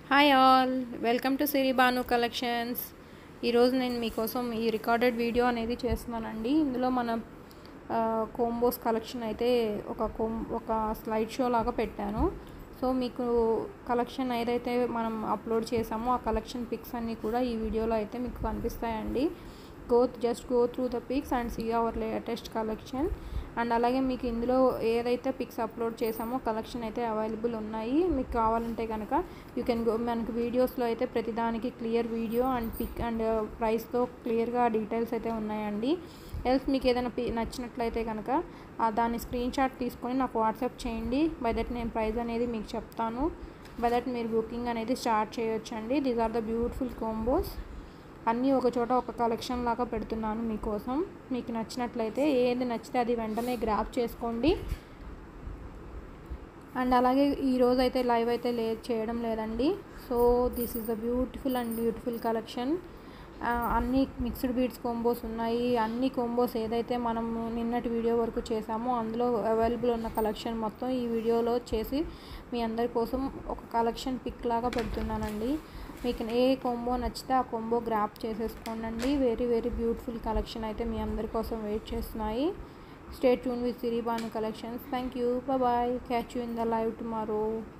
Hi all, welcome to Siri Banu collections. ఈరోజు నేను మీకోసం ఈ రికార్డెడ్ వీడియో అనేది చేస్తున్నానండి. ఇందులో మన కోంబోస్ కలెక్షన్ అయితే ఒక స్లైడ్ షో లాగా పెట్టాను. సో మీకు కలెక్షన్ ఏదైతే మనం అప్లోడ్ చేసామో ఆ కలెక్షన్ పిక్స్ అన్నీ కూడా ఈ వీడియోలో అయితే మీకు కనిపిస్తాయండి. Just go through the pics and see our latest collection. And అలాగే మీకు ఇందులో ఏదైతే పిక్స్ అప్లోడ్ చేసామో కలెక్షన్ అయితే అవైలబుల్ ఉన్నాయి. మీకు కావాలంటే కనుక యూ కెన్ గో. మనకు వీడియోస్లో అయితే ప్రతిదానికి clear video and pic and ప్రైస్తో క్లియర్గా డీటెయిల్స్ అయితే ఉన్నాయండి. ఎల్స్ మీకు ఏదైనా నచ్చినట్లయితే కనుక దాన్ని స్క్రీన్ షాట్ తీసుకొని నాకు వాట్సాప్ చేయండి. బై దట్ నేను ప్రైస్ అనేది మీకు చెప్తాను. బై దట్ మీరు బుకింగ్ అనేది స్టార్ట్ చేయొచ్చండి. These are the beautiful combos. అన్నీ ఒక చోట ఒక కలెక్షన్ లాగా పెడుతున్నాను మీకోసం. మీకు నచ్చినట్లయితే ఏది నచ్చితే అది వెంటనే గ్రాబ్ చేసుకోండి. అండ్ అలాగే ఈరోజు అయితే లైవ్ అయితే చేయడం లేదండి. So this is the beautiful collection. అన్ని మిక్స్డ్ బీడ్స్ కాంబోస్ ఉన్నాయి. అన్ని కాంబోస్ ఏదైతే మనం నిన్నటి వీడియో వరకు చేసామో అందులో అవైలబుల్ ఉన్న కలెక్షన్ మొత్తం ఈ వీడియోలో చేసి మీ అందరి కోసం ఒక కలెక్షన్ పిక్ లాగా పెడుతున్నానండి. మీకు ఏ కాంబో నచ్చితే ఆ కాంబో గ్రాప్ చేసేసుకోండి. వెరీ బ్యూటిఫుల్ కలెక్షన్ అయితే మీ అందరి కోసం వెయిట్ చేస్తున్నాయి. Stay tune with Siri Banu collections. Thank you. Bye. Catch you in the live tomorrow.